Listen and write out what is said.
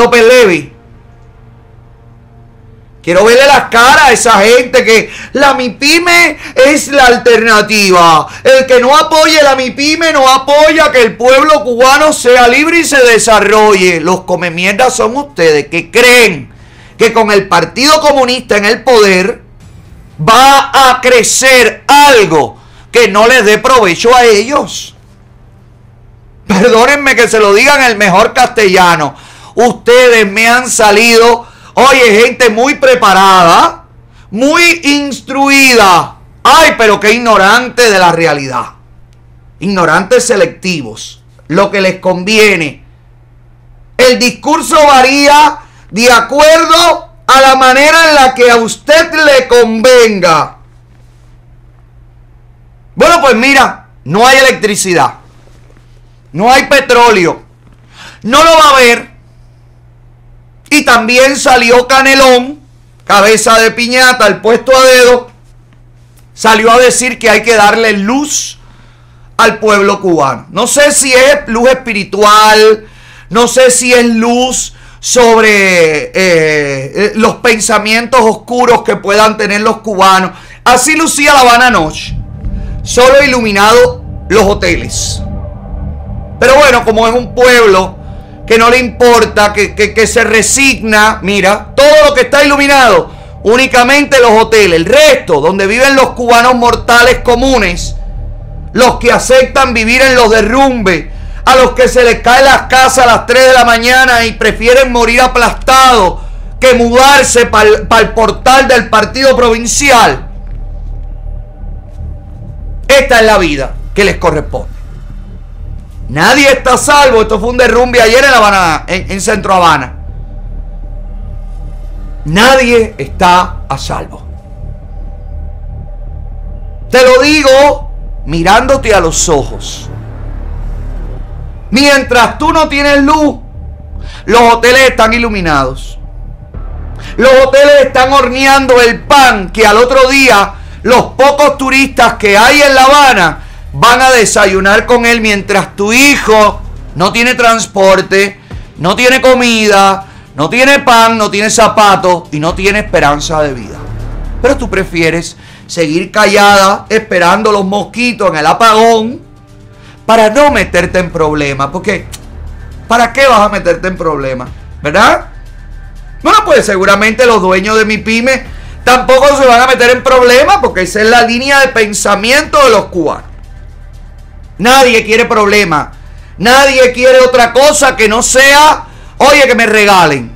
López Levi. Quiero verle las caras a esa gente que la MIPYME es la alternativa. El que no apoye la MIPYME no apoya que el pueblo cubano sea libre y se desarrolle. Los comemierdas son ustedes que creen que con el Partido Comunista en el poder va a crecer algo que no les dé provecho a ellos. Perdónenme que se lo digan en el mejor castellano. Ustedes me han salido... Oye, gente muy preparada, muy instruida. Ay, pero qué ignorante de la realidad. Ignorantes selectivos. Lo que les conviene. El discurso varía de acuerdo a la manera en la que a usted le convenga. Bueno, pues mira, no hay electricidad. No hay petróleo. No lo va a haber. Y también salió Canelón, cabeza de piñata, el puesto a dedo, salió a decir que hay que darle luz al pueblo cubano. No sé si es luz espiritual, no sé si es luz sobre los pensamientos oscuros que puedan tener los cubanos. Así lucía La Habana anoche, solo iluminado los hoteles. Pero bueno, como es un pueblo que no le importa, que se resigna, mira, todo lo que está iluminado, únicamente los hoteles. El resto, donde viven los cubanos mortales comunes, los que aceptan vivir en los derrumbes, a los que se les caen las casas a las 3 de la mañana y prefieren morir aplastados que mudarse para el portal del partido provincial. Esta es la vida que les corresponde. Nadie está a salvo. Esto fue un derrumbe ayer en La Habana, en Centro Habana. Nadie está a salvo. Te lo digo mirándote a los ojos. Mientras tú no tienes luz, los hoteles están iluminados. Los hoteles están horneando el pan que al otro día los pocos turistas que hay en La Habana van a desayunar con él, mientras tu hijo no tiene transporte, no tiene comida, no tiene pan, no tiene zapatos y no tiene esperanza de vida. Pero tú prefieres seguir callada esperando los mosquitos en el apagón para no meterte en problemas. Porque ¿para qué vas a meterte en problemas? ¿Verdad? Bueno, pues seguramente los dueños de MIPYME tampoco se van a meter en problemas, porque esa es la línea de pensamiento de los cubanos. Nadie quiere problemas. Nadie quiere otra cosa que no sea, oye, que me regalen.